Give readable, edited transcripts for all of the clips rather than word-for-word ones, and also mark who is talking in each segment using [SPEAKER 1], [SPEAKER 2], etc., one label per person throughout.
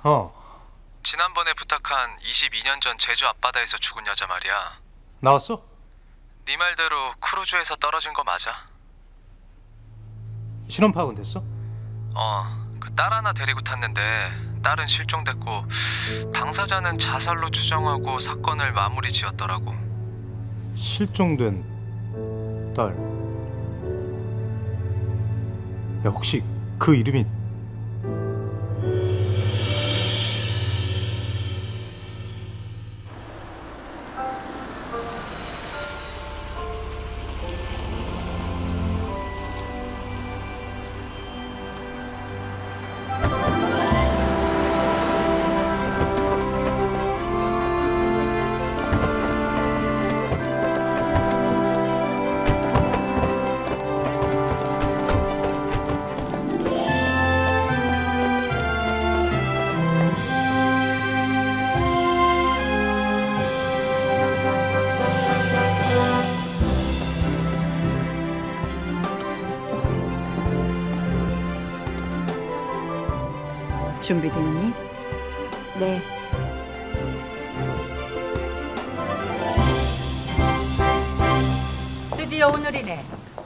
[SPEAKER 1] 지난번에 부탁한 22년 전 제주 앞바다에서 죽은 여자 말이야.
[SPEAKER 2] 나왔어?
[SPEAKER 1] 네 말대로 크루즈에서 떨어진 거 맞아?
[SPEAKER 2] 신원 파악은 됐어?
[SPEAKER 1] 그 딸 하나 데리고 탔는데 딸은 실종됐고 당사자는 자살로 추정하고 사건을 마무리 지었더라고.
[SPEAKER 2] 실종된 딸. 야, 혹시 그 이름이
[SPEAKER 3] 준비됐니?
[SPEAKER 4] 네.
[SPEAKER 3] 드디어 오늘이네.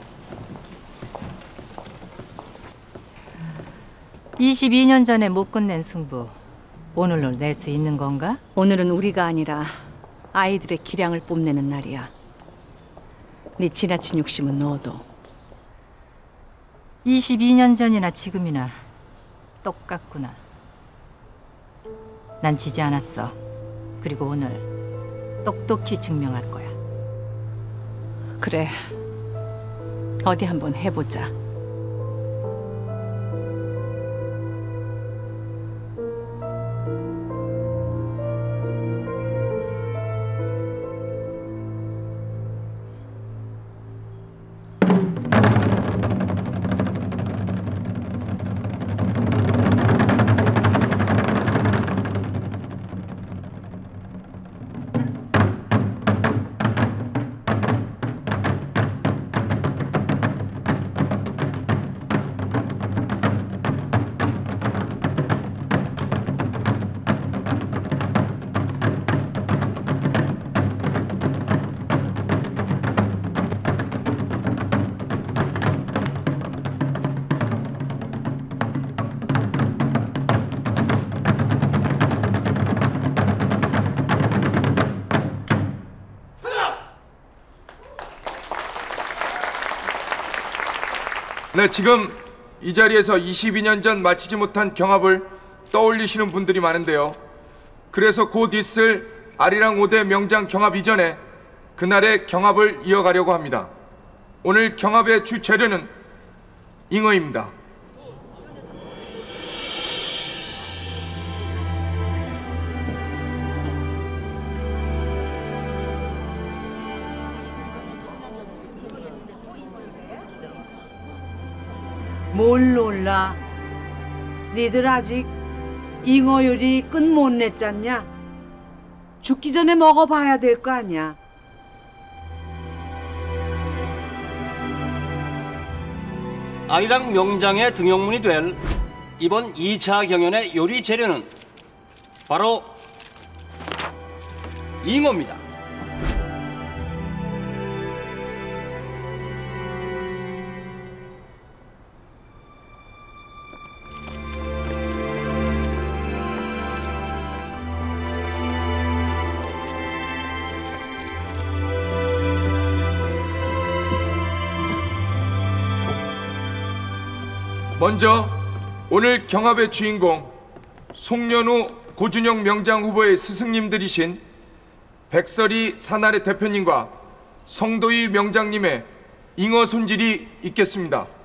[SPEAKER 3] 22년 전에 못 끝낸 승부 오늘로 낼 수 있는 건가?
[SPEAKER 4] 오늘은 우리가 아니라 아이들의 기량을 뽐내는 날이야. 네 지나친 욕심은 넣어도.
[SPEAKER 3] 22년 전이나 지금이나 똑같구나. 난 지지 않았어. 그리고 오늘 똑똑히 증명할 거야.
[SPEAKER 4] 그래. 어디 한번 해보자.
[SPEAKER 5] 네, 지금 이 자리에서 22년 전 마치지 못한 경합을 떠올리시는 분들이 많은데요. 그래서 곧 있을 아리랑 5대 명장 경합 이전에 그날의 경합을 이어가려고 합니다. 오늘 경합의 주 재료는 잉어입니다.
[SPEAKER 6] 뭘 놀라? 니들 아직 잉어 요리 끝 못 냈잖냐? 죽기 전에 먹어봐야 될 거 아니야.
[SPEAKER 7] 아리랑 명장의 등용문이 될 이번 2차 경연의 요리 재료는 바로 잉어입니다.
[SPEAKER 5] 먼저 오늘 경합의 주인공 송년우 고준영 명장 후보의 스승님들이신 백설이 사나래 대표님과 성도희 명장님의 잉어 손질이 있겠습니다.